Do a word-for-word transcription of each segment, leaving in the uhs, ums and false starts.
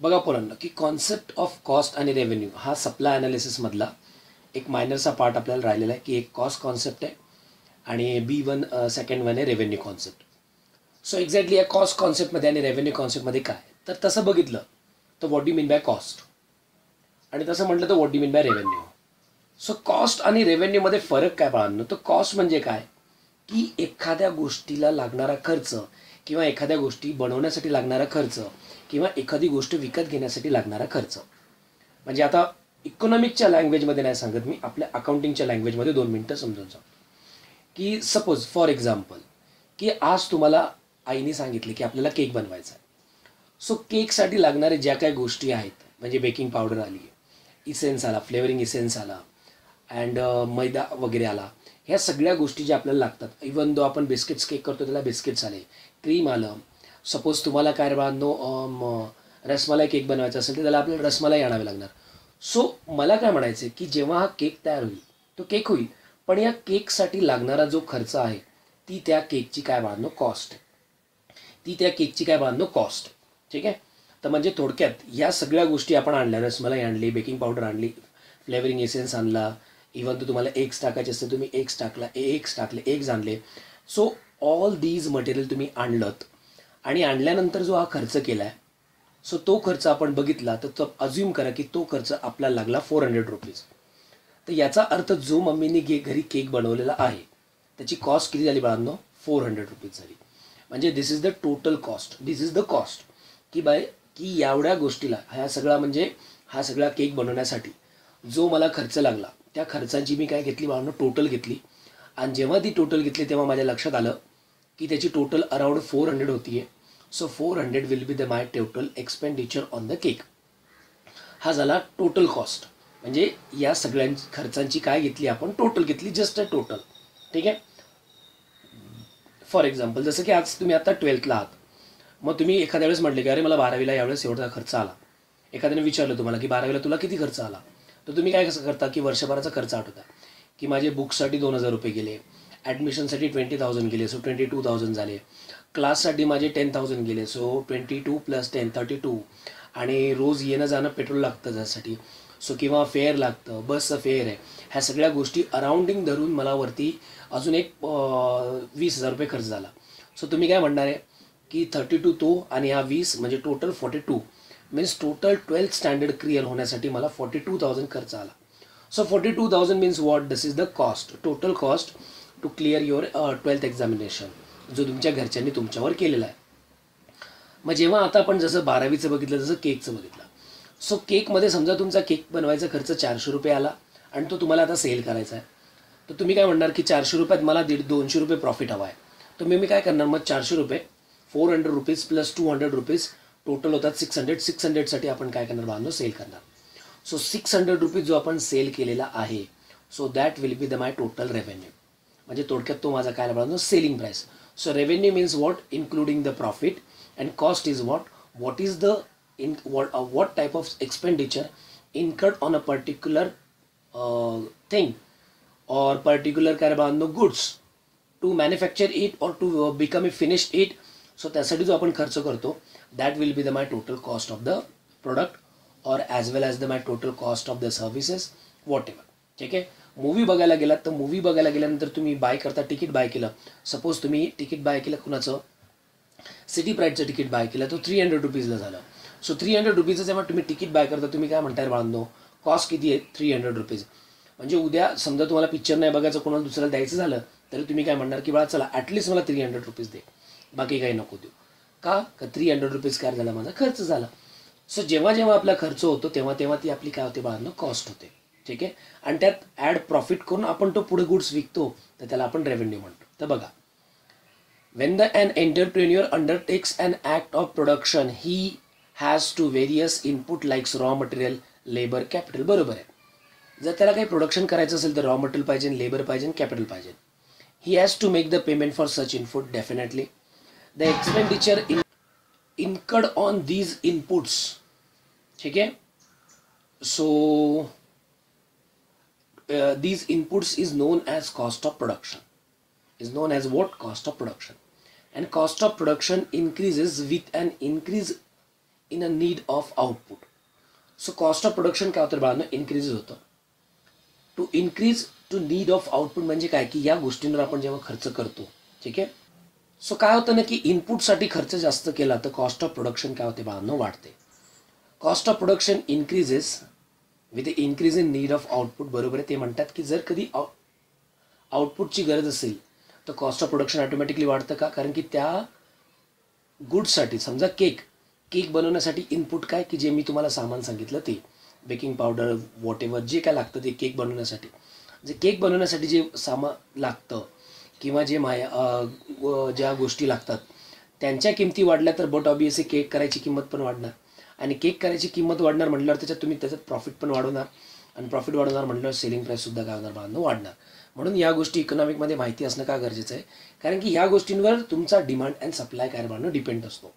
बघा पोरांनो की कॉन्सेप्ट ऑफ कॉस्ट आणि रेव्हेन्यू हा सप्लाय ॲनालिसिसमधला एक मायनरचा पार्ट आपल्याला राहिलेला आहे की एक कॉस्ट कॉन्सेप्ट आहे आणि बी वन सेकंड वन आहे रेव्हेन्यू कॉन्सेप्ट. सो एक्झॅक्टली या कॉस्ट कॉन्सेप्टमध्ये आणि रेव्हेन्यू कॉन्सेप्टमध्ये काय तर तसं बघितलं तर what do mean by cost आणि तसं म्हटलं तर what do mean by revenue. So cost आणि रेव्हेन्यूमध्ये फरक काय पाहणं तर कॉस्ट म्हणजे काय की एखाद्या गोष्टीला लागणारा खर्च किंवा एखाद्या गोष्टी बनवण्यासाठी लागणारा खर्च किंवा एखादी गोष्ट विकत घेण्यासाठी लागणारा खर्च. म्हणजे आता इकॉनॉमिकच्या लँग्वेजमध्ये नाही सांगत मी, आपल्या अकाउंटिंगच्या लँग्वेजमध्ये दोन मिनटं समजून सांगतो की सपोज फॉर एक्झाम्पल की आज तुम्हाला आईने सांगितले की आपल्याला केक बनवायचा आहे. सो केकसाठी लागणारे ज्या काही गोष्टी आहेत म्हणजे बेकिंग पावडर आली, इसेन्स आला, फ्लेवरिंग इसेन्स आला अँड मैदा वगैरे आला, ह्या सगळ्या गोष्टी ज्या आपल्याला लागतात. इवन दो आपण बिस्किट्स केक करतो त्याला बिस्किट्स आले, क्रीम आलं. सपोज तुम्हाला काय बाळांनो रसमलाई केक बनवायचा असेल तर त्याला आपल्याला रसमलाई आणावी लागणार. सो मला काय म्हणायचं आहे की जेव्हा हा केक तयार होईल तो केक होईल, पण या केकसाठी लागणारा जो खर्च आहे ती त्या केकची काय बाळांनो कॉस्ट आहे, ती त्या केकची काय बाळांनो कॉस्ट. ठीक आहे. तर म्हणजे थोडक्यात या सगळ्या गोष्टी आपण आणल्या, रसमलाई आणली, बेकिंग पावडर आणली, फ्लेवरिंग एसेन्स आणला, इवन तो तुम्हाला एग्स टाकायचे असते तुम्ही एग्स टाकला, एग्स टाकले, एग्स आणले. सो ऑल दीज मटेरियल तुम्ही आणलंत आणि आणल्यानंतर जो हा खर्च केला आहे सो तो खर्च आपण बघितला तर तो अज्युम करा की तो खर्च आपल्याला लागला फोर हंड्रेड रुपीज. तर याचा अर्थ जो मम्मीने घे घरी केक बनवलेला आहे त्याची कॉस्ट किती झाली बाळांनो फोर हंड्रेड रुपीज झाली. म्हणजे this is the total cost, this is the cost की बाय की एवढ्या गोष्टीला ह्या सगळा म्हणजे हा सगळा केक बनवण्यासाठी जो मला खर्च लागला त्या खर्चाची मी काय घेतली बाळांनो टोटल घेतली. आणि जेव्हा ती टोटल घेतली तेव्हा माझ्या लक्षात आलं की त्याची टोटल अराउंड फोर हंड्रेड होती आहे. So four hundred will be the my total expenditure on the cake. हा झाला टोटल कॉस्ट. म्हणजे या सगळ्या खर्चांची काय घेतली आपण टोटल घेतली, जस्ट अ टोटल. ठीक आहे. फॉर एक्झाम्पल जसं की आज तुम्ही आता ट्वेल्थला आहात, मग तुम्ही एखाद्या वेळेस म्हटले की अरे मला बारावीला यावेळेस एवढा खर्च आला. एखाद्याने विचारलं तुम्हाला की बारावीला तुला किती खर्च आला, तर तुम्ही काय कसं करता की वर्षभराचा खर्च आठवता की माझे बुक्ससाठी दोन हजार रुपये गेले, ॲडमिशनसाठी ट्वेंटी थाउजंड गेले सो ट्वेंटी टू थाउजंड झाले, क्लाससाठी माझे टेन थाउजंड गेले so twenty two plus ten thirty two, आणि रोज येणं जाणं पेट्रोल लागतं त्यासाठी सो किंवा फेअर लागतं, बसचं फेअर आहे. ह्या सगळ्या गोष्टी अराउंडिंग धरून मला वरती अजून एक वीस हजार रुपये खर्च झाला. सो तुम्ही काय म्हणणार आहे की थर्टी टू तो आणि हा वीस म्हणजे total forty two means total twelfth standard clear होण्यासाठी मला फोर्टी टू थाउजंड खर्च आला. So forty two thousand means what this is the cost, total cost to clear your twelfth examination जो तुमच्या घरच्यांनी तुमच्यावर केलेला आहे. मग जेव्हा आता आपण जसं बारावीचं बघितलं जसं केकचं बघितलं, सो केकमध्ये समजा तुमचा केक बनवायचा खर्च चारशे रुपये आला आणि तो तुम्हाला आता सेल करायचा आहे, तर तुम्ही काय म्हणणार की चारशे रुपयात मला दीड दोनशे रुपये प्रॉफिट हवा आहे. तर मी मी काय करणार मग चारशे रुपये four hundred rupees plus two hundred rupees total होतात सिक्स हंड्रेड सिक्स हंड्रेडसाठी आपण काय करणार बांधून सेल करणार. सो सिक्स हंड्रेड रुपीज जो आपण सेल केलेला आहे so that will be the my total revenue. म्हणजे थोडक्यात तो माझा काय बांधून selling price. So revenue means what including the profit and cost is what what is the in what uh, what type of expenditure incurred on a particular uh, thing or particular kind of no goods to manufacture it or to uh, become a finished it. So त्यासाठी जो आपण खर्च करतो that will be the my total cost of the product or as well as the my total cost of the services whatever. ठीक आहे. Movie बघायला गेलात तर मूवी बघायला गेल्यानंतर तुम्ही बाय करता, तिकीट बाय केलं, सपोज तुम्ही तिकीट बाय केलं कुणाचं सिटी प्राईडचं तिकीट बाय केलं तर थ्री हंड्रेड रुपीजला झालं. सो थ्री हंड्रेड रुपीजचं जेव्हा तुम्ही तिकीट बाय करता तुम्ही काय म्हणताय बाळांनो कॉस्ट किती आहे थ्री हंड्रेड रुपीज. म्हणजे उद्या समजा तुम्हाला पिक्चर नाही बघायचं कोणाला दुसऱ्याला द्यायचं झालं तरी तुम्ही काय म्हणणार की बाळा चला ॲटलिस्ट मला थ्री हंड्रेड रुपीज दे, बाकी काही नको देऊ. का का थ्री हंड्रेड रुपीज काय झाला माझा खर्च झाला. सो जेव्हा जेव्हा आपला खर्च होतो तेव्हा तेव्हा ती आपली काय होते बाळांनो कॉस्ट होते. ठीक आहे. आणि त्यात ॲड प्रॉफिट करून आपण तो पुढे गुड्स विकतो तर त्याला आपण रेव्हेन्यू म्हणतो. तर बघा when the an entrepreneur undertakes an act of production he has to various input like raw material, labor, capital. बरोबर आहे. जर त्याला काही प्रोडक्शन करायचं असेल तर रॉ मटेरियल पाहिजे, लेबर पाहिजे, कॅपिटल पाहिजे. He has to make the payment for such input definitely. The expenditure in incurred on these inputs. ठीक आहे. So these inputs is known as cost of production, is known as what cost of production. And cost of production increases with an increase in a need of output. So cost of production काय होतं बाळांनो, increase होतं. To increase to need of output म्हणजे काय की या गोष्टींवर आपण जेव्हा खर्च करतो, ठीक आहे. सो काय होतं ना की इनपुटसाठी खर्च जास्त केला तर कॉस्ट ऑफ प्रोडक्शन काय होते बाळांनो, वाढते. Cost of production increases with the increase in need of output. बरोबर आहे. ते म्हणतात की जर कधी आउटपुटची गरज असेल तर कॉस्ट ऑफ प्रोडक्शन ऑटोमॅटिकली वाढतं का, कारण की त्या गुड्ससाठी, समजा केक केक बनवण्यासाठी इनपुट काय की जे मी तुम्हाला सामान सांगितलं ते बेकिंग पावडर वॉट एव्हर जे काय लागतं ते केक बनवण्यासाठी, जे केक बनवण्यासाठी जे सामान लागतं किंवा जे माया ज्या गोष्टी लागतात त्यांच्या किमती वाढल्या तर बट ऑबियसली केक करायची किंमत पण वाढणार. आणि केक करायची किंमत वाढणार म्हटल्यावर त्याच्यात तुम्ही त्याच्यात प्रॉफिट पण वाढवणार. आणि प्रॉफिट वाढवणार म्हटल्यावर सेलिंग प्राईससुद्धा काय होणार बाळांनो, वाढणार. म्हणून या गोष्टी इकॉनॉमिकमध्ये माहिती असणं का गरजेचं आहे, कारण की ह्या गोष्टींवर तुमचा डिमांड अँड सप्लाय काय बाळांनो डिपेंड असतो.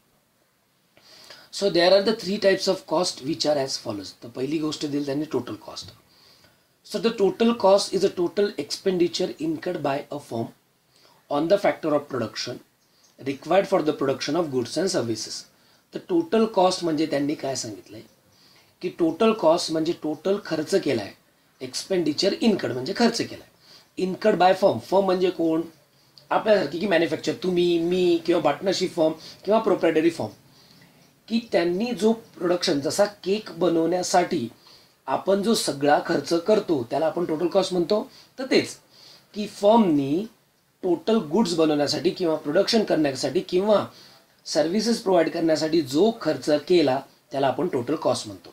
So there are the three types of cost which are as follows. तर पहिली गोष्ट दिली त्यांनी total cost. So the total cost is a total expenditure incurred by a firm on the factor of production required for the production of goods and services. तर total cost म्हणजे त्यांनी काय सांगितलं आहे की टोटल कॉस्ट म्हणजे total खर्च केला आहे. एक्सपेंडिचर इन्कर्ड म्हणजे खर्च केला आहे. Incurred by firm. फर्म म्हणजे कोण, आपल्यासारखी की मॅन्युफॅक्चर, तुम्ही मी किंवा पार्टनरशिप फर्म किंवा प्रोप्रायटरी फर्म, की त्यांनी जो प्रोडक्शन, जसा केक बनवण्यासाठी आपण जो सगळा खर्च करतो त्याला आपण टोटल कॉस्ट म्हणतो. तर तेच की फर्मनी टोटल गुड्स बनवण्यासाठी किंवा प्रोडक्शन करण्यासाठी किंवा सर्व्हिसेस प्रोव्हाइड करण्यासाठी जो खर्च केला त्याला आपण टोटल कॉस्ट म्हणतो.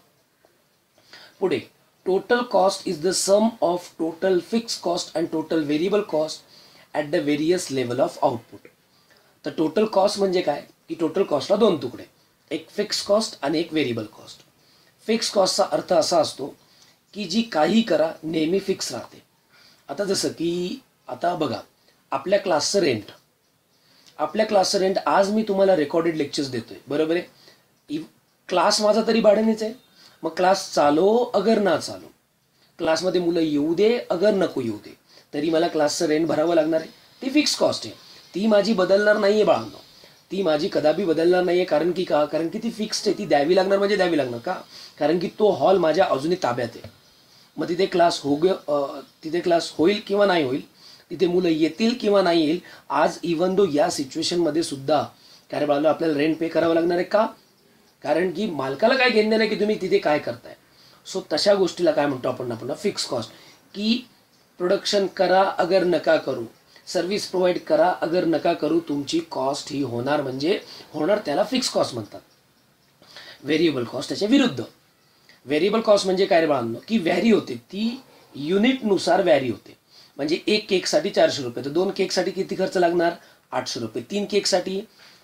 पुढे total cost is the sum of total fix cost and total variable cost at the various level of output. तर टोटल कॉस्ट म्हणजे काय की टोटल कॉस्टला दोन तुकडे, एक फिक्स कॉस्ट आणि एक व्हेरिएबल कॉस्ट. फिक्स कॉस्टचा अर्थ असा असतो की जी काही करा नेहमी फिक्स राहते. आता जसं की आता बघा आपल्या क्लासचं रेंट, आपल्या क्लासचं रेंट आज मी तुम्हाला रेकॉर्डेड लेक्चर्स देतोय, बरोबर आहे. क्लास माझा तरी भाड्यानेच आहे. मग क्लास चालो अगर ना चालो, क्लासमध्ये मुलं येऊ दे अगर नको येऊ दे, तरी मला क्लासचं रेंट भरावं लागणार आहे. ती फिक्स कॉस्ट आहे, ती माझी बदलणार नाही आहे बाळांनो, ती माझी कदापि बदलणार नाही आहे. कारण की का, कारण की ती फिक्स्ड आहे, ती द्यावी लागणार म्हणजे द्यावी लागणार का, कारण की तो हॉल माझ्या अजूनही ताब्यात आहे. मग तिथे क्लास हो गे तिथे क्लास होईल किंवा नाही होईल, तिथे मुलं येतील किंवा नाही येईल, आज इवन दो या सिच्युएशनमध्ये सुद्धा काय बाळांनो आपल्याला रेंट पे करावं लागणार आहे का, कारण की मालकाला काय घेणं नाही की तुम्ही तिथे काय करताय. सो तशा गोष्टीला काय म्हणतो आपण आपण फिक्स कॉस्ट. की प्रोडक्शन करा अगर नका करू, सर्व्हिस प्रोव्हाइड करा अगर नका करू, तुमची कॉस्ट ही होणार म्हणजे होणार, त्याला फिक्स कॉस्ट म्हणतात. व्हेरिएबल कॉस्ट त्याच्या विरुद्ध. व्हेरिएबल कॉस्ट म्हणजे काय रे बाळांनो की व्हॅरी होते, ती युनिटनुसार व्हॅरी होते. म्हणजे एक केकसाठी चारशे रुपये, तर दोन केकसाठी किती खर्च लागणार, आठशे रुपये. तीन केकसाठी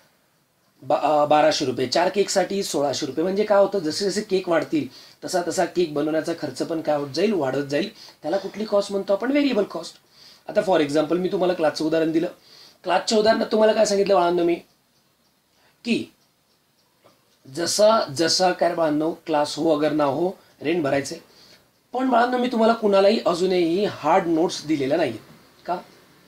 बा बाराशे रुपये, चार केकसाठी सोळाशे रुपये. म्हणजे काय होतं, जसे जसे केक वाढतील तसा तसा केक बनवण्याचा खर्च पण काय होत जाईल, वाढत जाईल. त्याला कुठली कॉस्ट म्हणतो आपण, व्हेरिएबल कॉस्ट. आता फॉर एक्झाम्पल मी तुम्हाला क्लासचं उदाहरण दिलं. क्लासच्या उदाहरणात तुम्हाला काय सांगितलं बाळांनो मी की जसा जसा काय बाळांनो क्लास हो अगर ना हो रेंट भरायचे. पण बाळांनो मी तुम्हाला कुणालाही अजूनही हार्ड नोट्स दिलेल्या नाही आहेत का,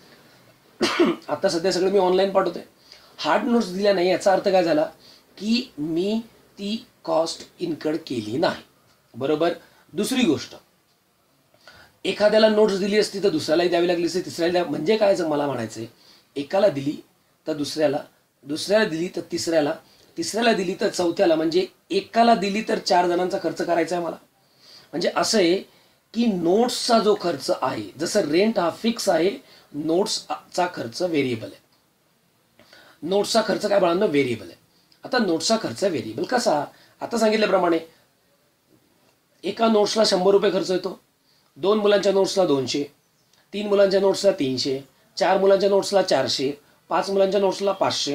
आता सध्या सगळं मी ऑनलाईन पाठवतोय. हार्ड नोट्स दिल्या नाही याचा अर्थ काय झाला की मी ती कॉस्ट इन्कर्ड केली नाही, बरोबर. दुसरी गोष्ट, एखाद्याला नोट्स दिली असती तर दुसऱ्यालाही द्यावी लागली असती, तिसऱ्याला द्या. म्हणजे काय मला म्हणायचं आहे, एकाला दिली तर दुसऱ्याला, दुसऱ्याला दिली तर तिसऱ्याला, तिसऱ्याला दिली तर चौथ्याला, म्हणजे एकाला दिली तर चार जणांचा खर्च करायचा आहे मला. म्हणजे असं आहे की नोट्सचा जो खर्च आहे, जसं रेंट हा फिक्स आहे, नोट्सचा खर्च व्हेरिएबल आहे. नोट्सचा खर्च काय बाळांनो, व्हेरिएबल आहे. आता नोट्सचा खर्च व्हेरिएबल कसा, आता सांगितल्याप्रमाणे एका नोट्सला शंभर रुपये खर्च येतो, दोन मुलांच्या नोट्सला दोनशे, तीन मुलांच्या नोट्सला तीनशे, चार मुलांच्या नोट्सला चारशे, पाच मुलांच्या नोट्सला पाचशे.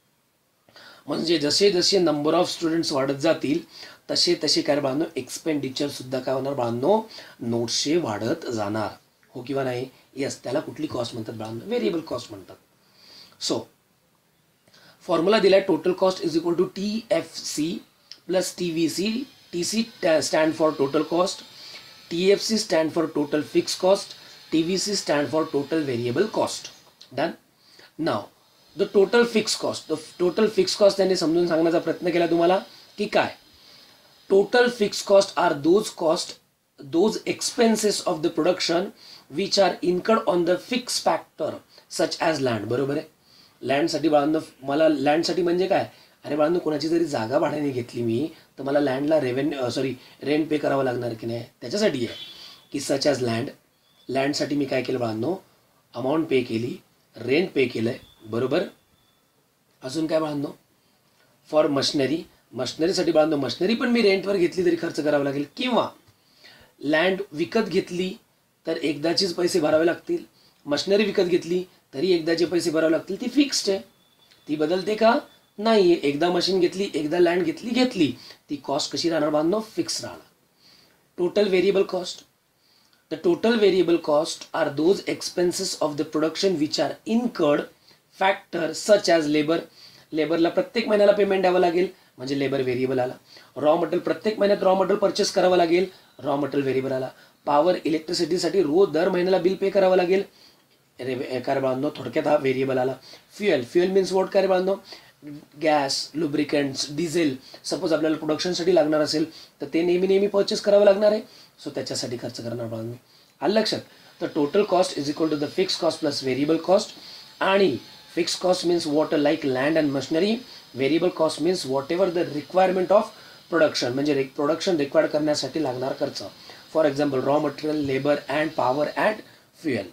म्हणजे जसे जसे नंबर ऑफ स्टुडंट्स वाढत जातील तसे तसे काय बाळांनो एक्सपेंडिचर सुद्धा काय होणार बाळांनो, नोट्सचे वाढत जाणार. हो किंवा नाही, यस. त्याला कुठली कॉस्ट म्हणतात बाळांनो, व्हेरिएबल कॉस्ट म्हणतात. सो फॉर्म्युला दिलाय, total cost is equal to T F C plus T V C. T C stand for total cost, T F C stand for total fix cost, T V C stand for total variable cost. Done. Now the total fix cost, the total fix cost त्यांनी समजून सांगण्याचा प्रयत्न केला तुम्हाला. की काय, total fix cost are those cost those expenses of the production which are incurred on the fix factor such as land. बरोबर आहे. लँडसाठी बाळांनो, मला लँडसाठी म्हणजे काय, अरे बाळांनो कोणाची जरी जागा भाड्याने घेतली मी तर मला लँडला रेव्हेन्यू सॉरी रेंट पे करावं लागणार की नाही, त्याच्यासाठी आहे की सच ॲज लँड. लँडसाठी मी काय केलं बाळांनो, अमाऊंट पे केली, रेंट पे केलं आहे. बरोबर. अजून काय बाळांनो, फॉर मशिनरी, मशिनरीसाठी बाळांनो मशिनरी पण मी रेंटवर घेतली तरी खर्च करावा लागेल, किंवा लँड विकत घेतली तर एकदाचेच पैसे भरावे लागतील, मशिनरी विकत घेतली तरी एकदाचे पैसे भरावे लागतील. ती फिक्स्ड आहे, ती बदलते का नाही. एकदा मशीन घेतली, एकदा लँड घेतली घेतली ती कॉस्ट कशी राहणार बांधनो, फिक्स राहणार. Total variable cost, the total variable cost are those expenses of the production which are incurred factor such as labour. लेबरला प्रत्येक महिन्याला पेमेंट द्यावं लागेल म्हणजे लेबर व्हेरिएबल आला. रॉ मटेरियल प्रत्येक महिन्यात रॉ मटेरियल परचेस करावं लागेल, रॉ मटेरियल व्हेरिएबल आला. पॉवर इलेक्ट्रिसिटीसाठी रोज दर महिन्याला बिल पे करावं लागेल, काय बांधनो थोडक्यात हा व्हेरिएबल आला. फ्युएल, फ्युएल मीन्स वॉट काय बांधनो, गॅस, लुब्रिकंट्स, डिझेल. सपोज आपल्याला प्रोडक्शनसाठी लागणार असेल तर ते नेहमी नेहमी परचेस करावं लागणार आहे, सो त्याच्यासाठी खर्च करणार बांधनो. आलं लक्षात. तर total cost is equal to the fix cost plus variable cost. आणि fix cost means what like land and machinery, variable cost means what ever the requirement of production, म्हणजे प्रोडक्शन रिक्वायर्ड करण्यासाठी लागणार खर्च. For example raw material, labour and power and fuel.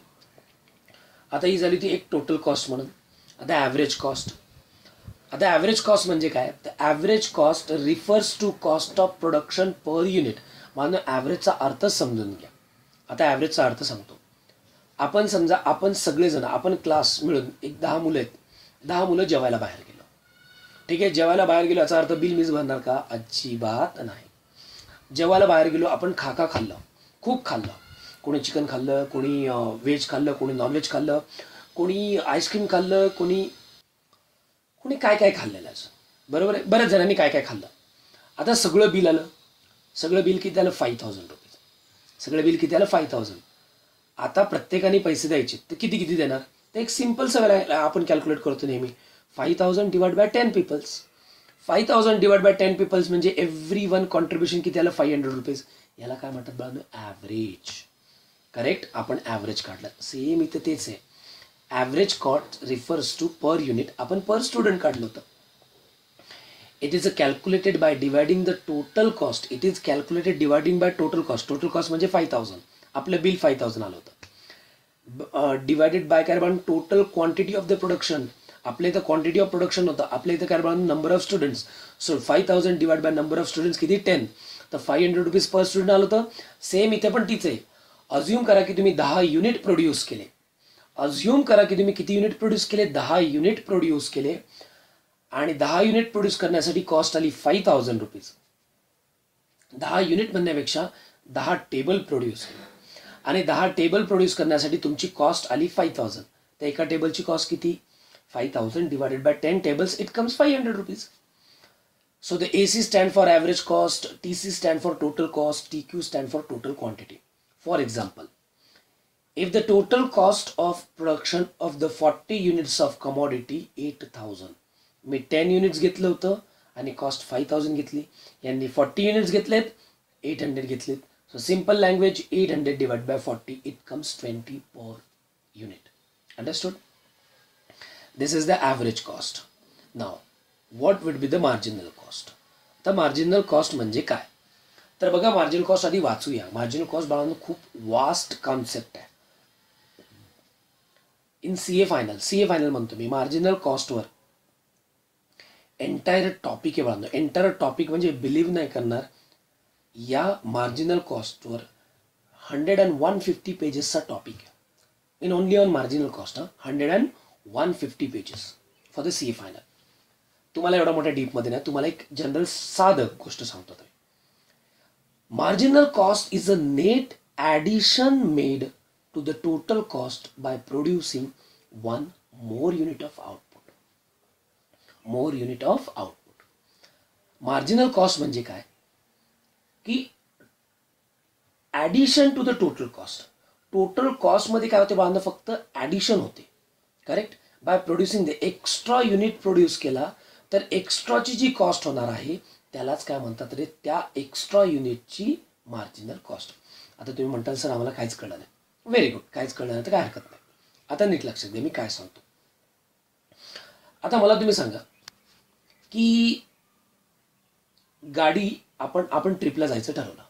आता ही झाली ती एक टोटल कॉस्ट म्हणून. आता ॲव्हरेज कॉस्ट. आता ॲव्हरेज कॉस्ट म्हणजे काय, तर average cost refers to cost of production per unit. मानो ॲव्हरेजचा अर्थ समजून घ्या. आता ॲव्हरेजचा अर्थ सांगतो. आपण समजा आपण सगळेजण आपण क्लास मिळून एक दहा मुलं आहेत, दहा मुलं जेवायला बाहेर गेलो. ठीक आहे, जेवायला बाहेर गेलो याचा अर्थ बिल मीच भरणार का, अजिबात नाही. जेवायला बाहेर गेलो, आपण खाका खाल्लं, खूप खाल्लं. कोणी चिकन खाल्लं, कोणी व्हेज खाल्लं, कोणी नॉनव्हेज खाल्लं, कोणी आईस्क्रीम खाल्लं, कोणी कोणी काय काय खाल्लेलं असं. बरोबर आहे, बऱ्याच जणांनी काय काय खाल्लं. आता सगळं बिल आलं, सगळं बिल किती आलं, फाईव्ह थाउजंड रुपीज. सगळं बिल किती आलं, फाईव्ह थाउजंड. आता प्रत्येकाने पैसे द्यायचे तर किती किती देणार, तर एक सिम्पल सगळं आपण कॅल्क्युलेट करतो नेहमी, five thousand divide by ten peoples. Five thousand divide by ten peoples म्हणजे एव्हरी वन कॉन्ट्रीब्युशन किती आलं, फाईव्ह हंड्रेड रुपीज. याला काय म्हणतात बाळांनो, ॲव्हरेज. करेक्ट, आपण ॲव्हरेज काढलं. सेम इथं तेच आहे. Average cost refers to per unit. आपण पर स्टुडंट काढलं होतं. It is a calculated by dividing the total cost. It is calculated dividing by total cost. Total cost म्हणजे फाईव्ह थाउजंड. आपलं बिल फाईव्ह थाउजंड आलं होतं. Divided by काय बाळांनो, total quantity of the production. आपल्या इथं क्वांटिटी ऑफ प्रोडक्शन होतं, आपल्या इथं काय बाळांनो number of students. So five thousand divide by number of students किती, टेन. तर five hundred rupees per student आलं होतं. सेम इथे पण तीच आहे. अज्युम करा की तुम्ही दहा युनिट प्रोड्यूस केले. अज्युम करा की तुम्ही किती युनिट प्रोड्यूस केले, दहा युनिट प्रोड्यूस केले. आणि दहा युनिट प्रोड्यूस करण्यासाठी कॉस्ट आली फाईव्ह थाउजंड रुपीज. दहा युनिट म्हणण्यापेक्षा दहा टेबल प्रोड्यूस केले आणि दहा टेबल प्रोड्यूस करण्यासाठी तुमची कॉस्ट आली फाईव्ह थाउजंड. तर एका टेबलची कॉस्ट किती, five thousand divided by ten tables, it comes five hundred rupees. So the A C stand for average cost, T C stand for total cost, T Q stand for total quantity. For example, if the total cost of production of the forty units of commodity eight thousand, मी ten units घेतलं होतं आणि cost five thousand घेतली. यांनी forty units घेतलेत, eight hundred घेतलेत. So simple language, eight hundred divided by forty, it comes twenty per unit. Understood? This is the average cost. Now, what would be the marginal cost? तर marginal cost म्हणजे काय, तर बघा marginal cost आधी वाचूया. Marginal cost बाळांनो खूप vast concept आहे. In C A final, C A final म्हणतो मी, मार्जिनल कॉस्टवर एंटायर टॉपिक आहे बाळांनो. एंटायर टॉपिक म्हणजे बिलीव्ह नाही करणार, या मार्जिनल कॉस्टवर हंड्रेड अँड वन फिफ्टी पेजेसचा टॉपिक आहे. In only on marginal cost. हा hundred and one fifty pages for the C A final. तुम्हाला एवढा मोठ्या डीपमध्ये नाही, तुम्हाला एक जनरल साधं गोष्ट सांगतो. Marginal cost is a net addition made to the total cost by producing one more unit of output. More unit of output. Marginal cost म्हणजे काय की addition to the total cost. Total कॉस्टमध्ये काय होते बांधा, फक्त ॲडिशन होते. Correct. By producing the extra unit produce केला तर एक्स्ट्राची जी कॉस्ट होणार आहे त्यालाच काय म्हणतात रे, त्या एक्स्ट्रा युनिटची मार्जिनल कॉस्ट. आता तुम्ही म्हणताल सर आम्हाला काहीच कळलं नाही. व्हेरी गुड, काहीच कळलं नाही तर काय हरकत नाही. आता नीट लक्षात द्या मी काय सांगतो. आता मला तुम्ही सांगा की गाडी आपण आपण ट्रिपला जायचं ठरवलं,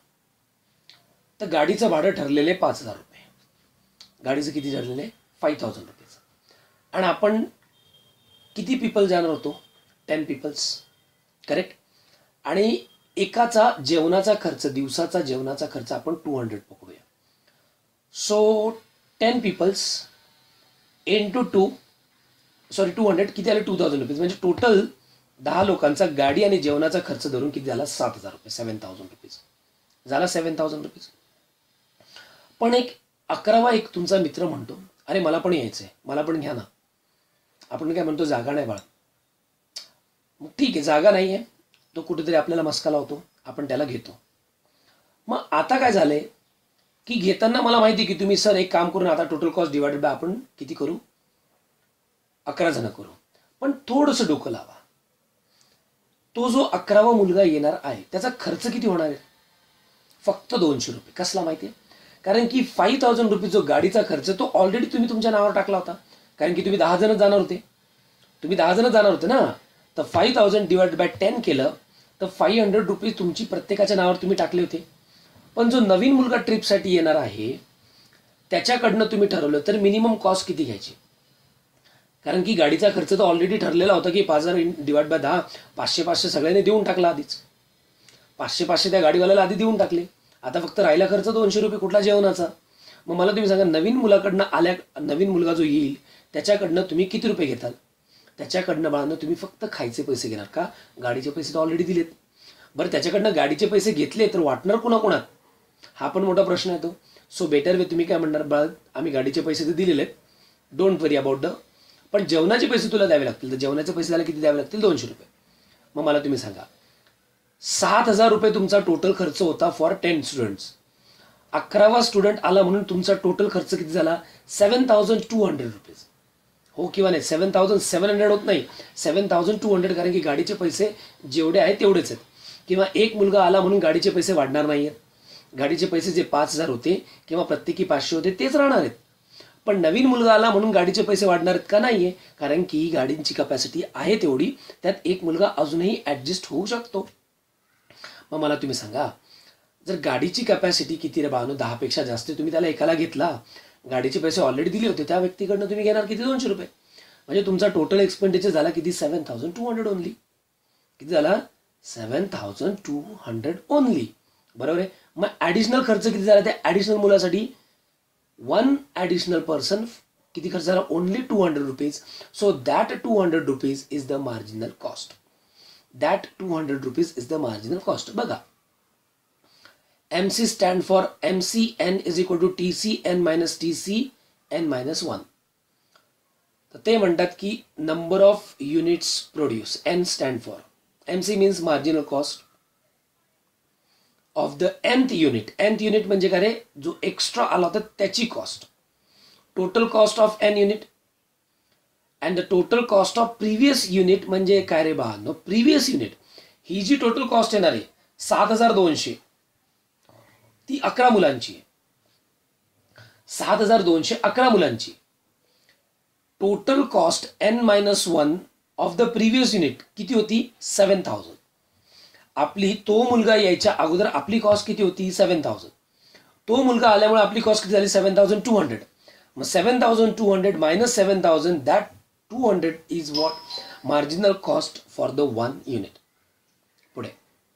तर गाडीचं भाडं ठरलेलं आहे पाच हजार रुपये. गाडीचं किती ठरलेलं आहे? Five thousand rupees. आणि आपण किती पीपल जाणार होतो? Ten peoples, correct. आणि एकाचा जेवणाचा खर्च, दिवसाचा जेवणाचा खर्च आपण टू हंड्रेड पकडूया. So ten peoples into two sorry two hundred किती आले? Two thousand rupees. म्हणजे टोटल दहा लोकांचा गाडी आणि जेवणाचा खर्च धरून किती झाला? सात हजार रुपये, सेवन थाउजंड रुपीज झाला. Seven thousand rupees. पण एक अकरावा एक तुमचा मित्र म्हणतो अरे मला पण यायचं आहे, मला पण घ्या ना. आपण काय म्हणतो? जागा नाही बाळा. मग ठीक आहे, जागा नाही आहे, तो कुठेतरी आपल्याला मस्का लावतो, आपण त्याला घेतो. मग आता काय झालंय की घेताना मला माहिती की तुम्ही सर एक काम करून आता टोटल कॉस्ट डिवाइडेड बाय आपण किती करू? अकरा जण करू. पण थोडंसं डोकं लावा. तो जो अकरावा मुलगा येणार आहे त्याचा खर्च किती होणार आहे? फक्त दोनशे रुपये. कसला माहिती आहे? कारण की फाईव्ह थाउजंड रुपीज जो गाडीचा खर्च तो ऑलरेडी तुम्ही तुमच्या नावावर टाकला होता. कारण की तुम्ही दहा जण जाणार होते तुम्ही दहा जण जाणार होते ना. तर five thousand divide by ten केलं तर फाईव्ह हंड्रेड रुपीज तुमची प्रत्येकाच्या नावावर तुम्ही टाकले होते. पण जो नवीन मुलगा ट्रिपसाठी येणार आहे त्याच्याकडनं तुम्ही ठरवलं तर मिनिमम कॉस्ट किती घ्यायची? कारण की गाडीचा खर्च तर ऑलरेडी ठरलेला होता की पाच हजार डिवाइड बाय दहा, पाचशे पाचशे सगळ्यांनी देऊन टाकला आधीच. पाचशे पाचशे त्या गाडीवाल्याला आधी देऊन टाकले. आता फक्त राहिला खर्च दोनशे रुपये कुठला जेवणाचा. मग मला तुम्ही सांगा नवीन मुलाकडनं आल्या नवीन मुलगा जो येईल त्याच्याकडनं तुम्ही किती रुपये घेताल? त्याच्याकडनं बाळांनो तुम्ही फक्त खायचे पैसे घेणार का? गाडीचे पैसे तर ऑलरेडी दिलेत. बरं त्याच्याकडनं गाडीचे पैसे घेतले तर वाटणार कुणाकुणात? हा पण मोठा प्रश्न येतो. सो बेटर वे तुम्ही काय म्हणणार? बाळ आम्ही गाडीचे पैसे तर दिलेले आहेत, डोंट वरी अबाउट द, पण जेवणाचे पैसे तुला द्यावे लागतील. तर जेवणाचे पैसे द्यायला किती द्यावे लागतील? दोनशे रुपये. मग मला तुम्ही सांगा सात हजार रुपये तुमचा टोटल खर्च होता फॉर टेन स्टुडंट्स. अकरावा स्टुडंट आला म्हणून तुमचा टोटल खर्च किती झाला? Seven thousand two hundred rupees. हो किंवा नाही? सेवन थाउजंड सेवन हंड्रेड होत नाही, सेवन थाउजंड टू हंड्रेड. कारण की गाडीचे पैसे जेवढे आहेत तेवढेच आहेत. किंवा एक मुलगा आला म्हणून गाडीचे पैसे वाढणार नाही आहेत. गाडीचे पैसे जे पाच हजार होते किंवा प्रत्येकी पाचशे होते तेच राहणार आहेत. पण नवीन मुलगा आला म्हणून गाडीचे पैसे वाढणार आहेत का? नाहीये. कारण की गाडींची कॅपॅसिटी आहे तेवढी, त्यात एक मुलगा अजूनही ॲडजस्ट होऊ शकतो. मग मला तुम्ही सांगा जर गाडीची कॅपॅसिटी किती रे बाळांनो? दहापेक्षा जास्त तुम्ही त्याला एकाला घेतला, गाडीचे पैसे ऑलरेडी दिले होते, त्या व्यक्तीकडनं तुम्ही घेणार किती? दोनशे रुपये. म्हणजे तुमचा टोटल एक्सपेंडिचर झाला किती? Seven thousand two hundred only. किती झाला? Seven thousand two hundred only. बरोबर आहे. मग ॲडिशनल खर्च किती झाला त्या ॲडिशनल मुलासाठी? वन ॲडिशनल पर्सन किती खर्च झाला? Only two hundred rupees. So that two hundred rupees is the marginal cost. That two hundred rupees is the marginal cost. बघा M C stand for M C N is equal to T C N minus T C N minus one. तर ते म्हणतात की number of units produce. N stand for M C means marginal cost of the nth unit. Nth unit म्हणजे काय रे? जो extra आला होता त्याची cost. Total cost of N unit and the total cost of previous unit म्हणजे काय रे बाळांनो? प्रिव्हियस युनिट ही जी टोटल कॉस्ट येणार आहे सात हजार दोनशे, ती अकरा मुलांची आहे. सात हजार दोनशे अकरा मुलांची. Total cost N minus one of the previous unit किती होती? Seven thousand. आपली तो मुलगा यायच्या अगोदर आपली कॉस्ट किती होती? Seven thousand. तो मुलगा आल्यामुळे आपली कॉस्ट किती झाली? Seven thousand two hundred. मग seven thousand two hundred minus seven thousand, that two hundred is what? Marginal cost for the one unit. पुढे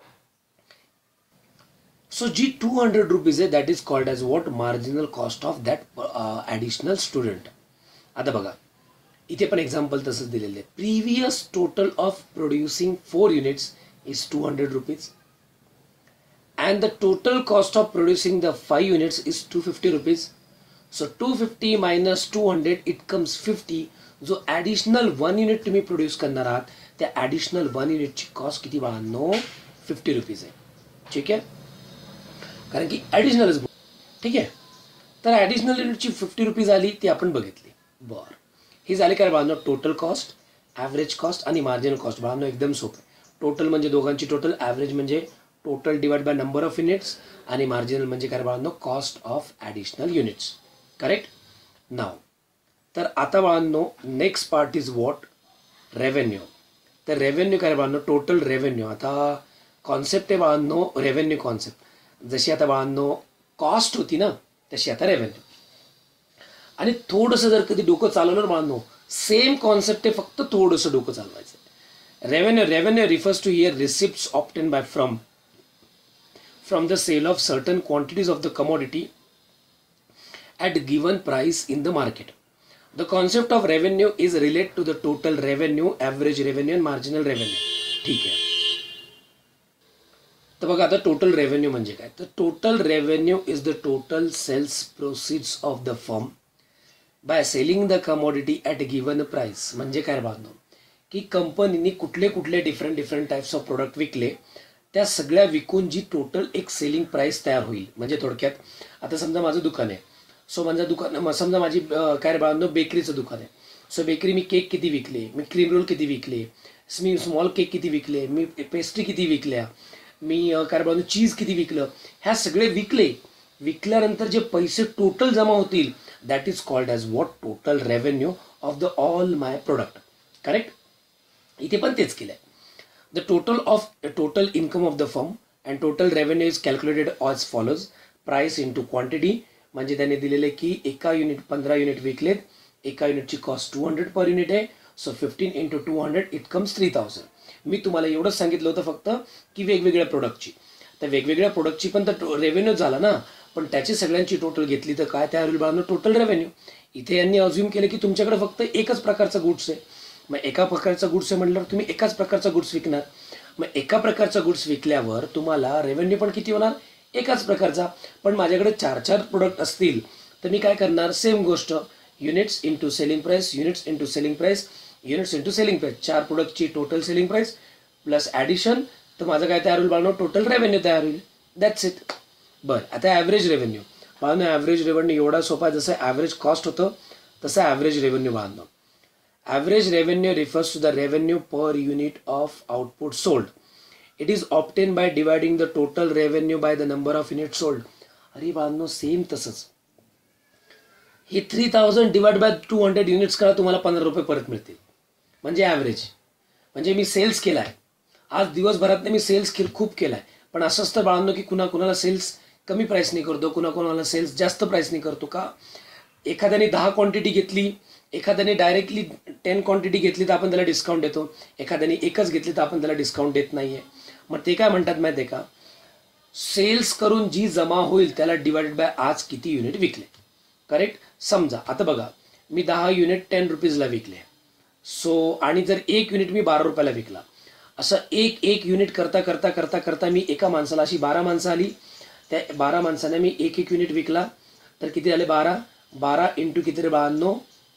सो जी टू हंड्रेड रुपीज आहे that is called as what? Marginal cost of that additional student. आता बघा इथे पण example तसंच दिलेलं आहे. Previous total of producing four units is two hundred rupees and the total cost of producing the five units is two hundred fifty rupees. So two hundred fifty minus two hundred it comes fifty. जो additional one unit तुम्ही produce करणार आहात त्या additional one unit ची cost किती बाळांनो? Fifty rupees आहे. ठीक आहे, कारण की ॲडिशनलच. ठीक आहे, तर ॲडिशनल युनिटची फिफ्टी रुपीज आली ती आपण बघितली. बरं, हे झाले काय बाळांनो? टोटल कॉस्ट, ॲव्हरेज कॉस्ट आणि मार्जिनल कॉस्ट. बाळांनो एकदम सोपं. टोटल म्हणजे दोघांची टोटल, ॲव्हरेज म्हणजे total divide by number of units, आणि मार्जिनल म्हणजे काय बाळांनो cost of additional units. Correct. नाव तर आता बाळांनो next part is what, revenue. तर रेव्हेन्यू काय बाळांनो टोटल रेव्हेन्यू. आता कॉन्सेप्ट आहे बाळांनो रेव्हेन्यू कॉन्सेप्ट. जशी आता बाळांनो कॉस्ट होती ना तशी आता रेव्हेन्यू. आणि थोडंसं जर कधी डोकं चालवलं बाळांनो सेम कॉन्सेप्ट आहे, फक्त थोडंसं डोकं चालवायचं. Revenue revenue refers to here receipts obtain by from from the sale of certain quantities of the commodity at given price in the market. The concept of revenue is related to the total revenue, average revenue and marginal revenue. ठीक आहे. तर बघा आता total revenue म्हणजे काय, तर total revenue is the total sales proceeds of the firm by selling the commodity at given price. म्हणजे काय बांधतो की कंपनीने कुठले कुठले different different types of product विकले, त्या सगळ्या विकून जी टोटल एक सेलिंग प्राइस तयार होईल. म्हणजे थोडक्यात आता समजा माझं दुकान आहे, सो माझं दुकान समजा माझी काय बाळांनो बेकरीचं दुकान आहे. सो बेकरी मी केक किती विकले, मी क्रीम रोल किती विकले, मी स्मॉल केक किती विकले, मी पेस्ट्री किती विकल्या, मी काय बाळांनो चीज किती विकलं, ह्या सगळे विकले. विकल्यानंतर जे पैसे टोटल जमा होतील that is called as what total revenue of the all my product. Correct. इथे पण तेच केलं आहे. The total of total income of the firm and total revenue is calculated as follows. Price into quantity. म्हणजे त्यांनी दिलेले की एका युनिट पंधरा युनिट विकलेत, एका युनिटची cost two hundred per unit आहे. So fifteen into two hundred it comes three thousand. मी तुम्हाला एवढंच सांगितलं होतं फक्त की वेगवेगळ्या प्रोडक्टची, तर वेगवेगळ्या प्रोडक्टची पण तर रेव्हेन्यू झाला ना, पण त्याची सगळ्यांची टोटल घेतली तर काय तयार होईल बाळांनो टोटल रेव्हेन्यू. इथे यांनी अज्युम केलं की तुमच्याकडे फक्त एकच प्रकारचा गुड्स आहे. मग एका प्रकारचा गुड्स आहे म्हटल्यावर तुम्ही एकाच प्रकारचा गुड्स विकणार. मग एका प्रकारचा गुड्स विकल्यावर तुम्हाला रेव्हेन्यू पण किती होणार, एकाच प्रकारचा. पण माझ्याकडे चार चार प्रोडक्ट असतील तर मी काय करणार, सेम गोष्ट units into selling price, units into selling price, units into selling price. चार प्रोडक्टची total selling price plus addition, तर माझं काय तयार होईल बाळांनो टोटल रेव्हेन्यू तयार होईल. That's it. बरं आता ॲव्हरेज रेव्हेन्यू बाळांनो. ॲव्हरेज रेव्हेन्यू एवढा सोपा, जसं ॲव्हरेज कॉस्ट होतं तसं ॲव्हरेज रेव्हेन्यू बाळांनो. Average revenue refers to the revenue per unit of output sold. It is obtained by dividing the total revenue by the number of units sold. अरे बाळांनो same तसंच. हे three thousand divide by two hundred units करा, तुम्हाला पंधरा रुपये परत मिळतील. म्हणजे ॲव्हरेज. म्हणजे मी सेल्स केला आहे आज दिवसभरात, मी सेल्स खूप केला आहे. पण असं असतं बाळांनो की कुणा कुणाला सेल्स कमी प्राईसने करतो, कुणा कुणाला सेल्स जास्त प्राईसने करतो. का एखाद्याने दहा क्वांटिटी घेतली, एखाद्याने डायरेक्टली टेन क्वांटिटी घेतली तर आपण त्याला डिस्काउंट देतो, एखाद्याने एकच घेतली तर आपण त्याला डिस्काउंट देत नाही आहे. मग ते काय म्हणतात माहिती आहे का, सेल्स करून जी जमा होईल त्याला डिवाइडेड बाय आज किती युनिट विकले. करेक्ट. समजा आता बघा मी दहा युनिट टेन रुपीजला विकले, सो आणि जर एक युनिट मी बारा रुपयाला विकला, असं एक एक युनिट करता करता करता करता मी एका माणसाला, अशी बारा माणसं आली, त्या बारा माणसाने मी एक एक युनिट विकला, तर किती आले बारा. बारा इंटू किती रे बाळांनो,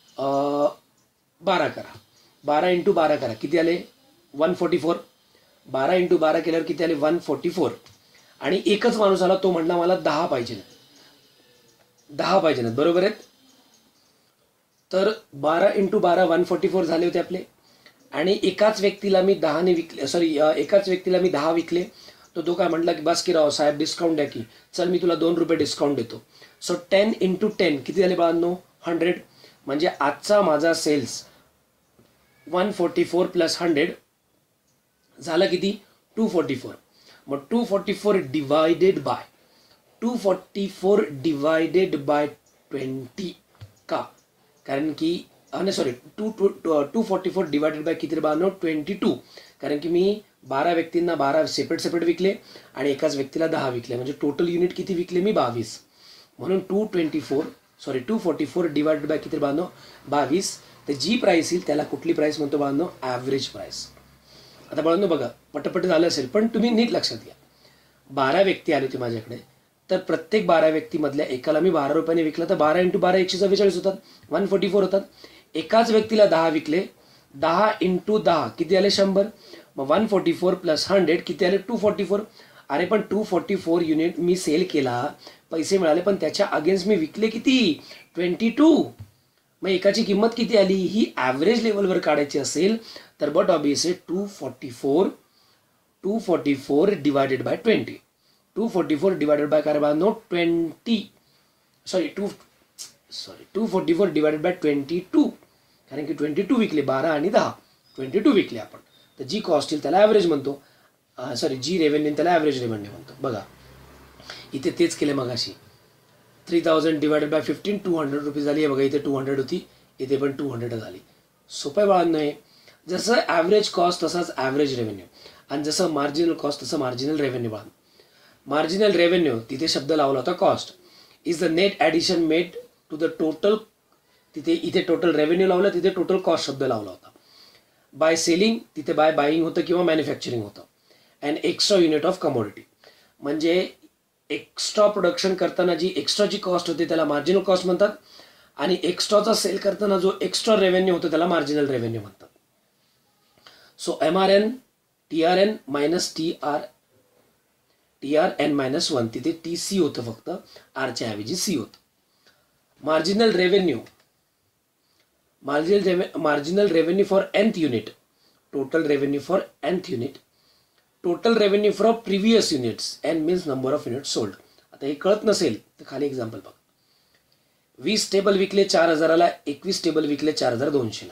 बारा करा, बारा इंटू बारा करा, किती आले वन फोर्टी फोर. बारा इंटू बारा केल्यावर किती आले वन फोर्टी फोर. आणि एकच माणूस आला, तो म्हणला मला दहा पाहिजे ना, दहा पाहिजे ना, बरोबर आहेत. तर बारा इंटू बारा वन फोर्टी फोर झाले होते आपले. आणि एकाच व्यक्तीला मी दहाने विकले, सॉरी एकाच व्यक्तीला मी दहा विकले, तो तो काय म्हटला की बस की राव साहेब डिस्काउंट द्या की, चल मी तुला दोन रुपये डिस्काउंट देतो. सो टेन इंटू टेन किती झाले बाळांनो, हंड्रेड. म्हणजे आजचा माझा sales one forty four plus hundred झाला किती, टू फोर्टी फोर. मग two forty four divided by two forty four divided by twenty. का, कारण की नाही sorry two two two forty four divided by किती बाळांनो, ट्वेंटी टू. कारण की मी बारा व्यक्तींना बारा सेपरेट सेपरेट विकले आणि एकाच व्यक्तीला दहा विकले, म्हणजे टोटल युनिट किती विकले मी, बावीस. म्हणून two twenty four sorry two forty four divided by किती बाळांनो, बावीस. तर जी प्राईस येईल त्याला कुठली प्राईस म्हणतो बाळांनो, ॲव्हरेज प्राईस. आता बाळांनो बघा पटपट झालं असेल, पण तुम्ही नीट लक्षात घ्या. बारा व्यक्ती आली होती माझ्याकडे, तर प्रत्येक बारा व्यक्तीमधल्या एकाला मी बारा रुपयाने विकला, तर बारा इंटू बारा एकशे चव्वेचाळीस होतात, वन फोर्टी फोर होतात. एकाच व्यक्तीला दहा विकले, दहा इंटू दहा किती आले, शंभर. मग one forty four plus hundred किती आले, टू फोर्टी फोर. अरे पण टू फोर्टी फोर युनिट मी सेल केला, पैसे मिळाले, पण त्याच्या अगेन्स्ट मी विकले किती, ट्वेंटी टू. मग एकाची किंमत किती आली, ही ॲव्हरेज लेवलवर काढायची असेल तर but obviously two forty four two forty four divided by twenty. Two forty four divided by काय बाळांनो twenty sorry two sorry two forty four divided by twenty two, कारण की ट्वेंटी टू विकले, बारा आणि दहा, ट्वेंटी टू विकले आपण. तर जी कॉस्ट येईल त्याला ॲव्हरेज म्हणतो, सॉरी जी रेव्हेन्यू त्याला ॲव्हरेज रेव्हेन्यू म्हणतो. बघा इथे तेच केले मग अशी three thousand divided by fifteen two hundred rupees झाली आहे. बघा इथे टू हंड्रेड होती, इथे पण टू हंड्रेड झाली. सोपं आहे बाळांनो हे. जसं ॲव्हरेज कॉस्ट तसाच ॲव्हरेज रेव्हेन्यू, आणि जसं मार्जिनल कॉस्ट तसं मार्जिनल रेव्हेन्यू. बाळांनो मार्जिनल रेव्हेन्यू तिथे शब्द लावला होता cost is the net addition made to the total, तिथे इथे टोटल रेव्हेन्यू लावला, तिथे टोटल कॉस्ट शब्द लावला होता. बाय सेलिंग तिथे बाय बाईंग होतं किंवा मॅन्युफॅक्चरिंग होतं. And extra unit of commodity, म्हणजे एक्स्ट्रा प्रोडक्शन करताना जी एक्स्ट्राची कॉस्ट होते त्याला मार्जिनल कॉस्ट म्हणतात, आणि एक्स्ट्राचा सेल करताना जो एक्स्ट्रा रेव्हेन्यू होतो त्याला मार्जिनल रेव्हेन्यू म्हणतात. So M R N T R N minus T R T R N minus one, तिथे टी सी होतं फक्त, आरच्या ऐवजी सी होतं. Marginal revenue marginal marginal revenue for nth unit, total revenue for nth unit, total revenue for previous units, N means number of unit sold. आता हे कळत नसेल तर खाली एक्झाम्पल बघा. वीस टेबल विकले चार हजाराला, एकवीस टेबल विकले चार हजार दोनशेला.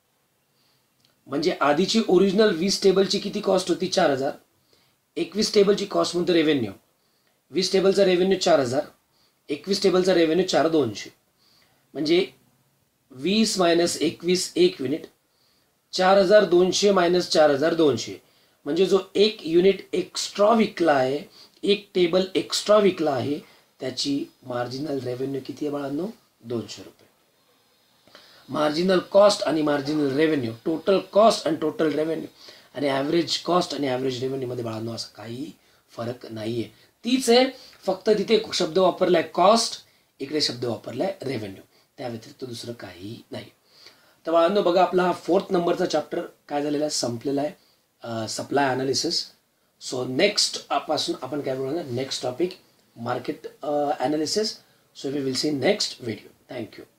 म्हणजे आधीची ओरिजिनल वीस टेबलची किती कॉस्ट होती चार हजार, एकवीस टेबलची कॉस्ट म्हणतो रेव्हेन्यू, वीस टेबलचा रेव्हेन्यू चार हजार, एकवीस टेबलचा रेव्हेन्यू चार दोनशे. म्हणजे वीस मायनस एकवीस एक युनिट, चार हजार दोनशे मायनस चार हजार दोनशे, म्हणजे जो एक युनिट एक्स्ट्रा विकला आहे, एक टेबल एक्स्ट्रा विकला आहे, त्याची मार्जिनल रेव्हेन्यू किती आहे बाळांनो दोनशे रुपये. मार्जिनल कॉस्ट आणि मार्जिनल रेव्हेन्यू, टोटल कॉस्ट आणि टोटल रेव्हेन्यू, आणि ॲव्हरेज कॉस्ट आणि ॲव्हरेज रेव्हेन्यूमध्ये बाळांनो असं काही फरक नाही आहे. तीच आहे, फक्त तिथे शब्द वापरला आहे कॉस्ट, इकडे शब्द वापरला आहे रेव्हेन्यू, त्या व्यतिरिक्त दुसरं काही नाही. तर बाळांनो बघा आपला हा फोर्थ नंबरचा चॅप्टर काय झालेला आहे, संपलेला आहे, सप्लाय ॲनालिसिस. सो नेक्स्ट पासून आपण काय बोलणार, next topic market analysis. So we will see next video. Thank you.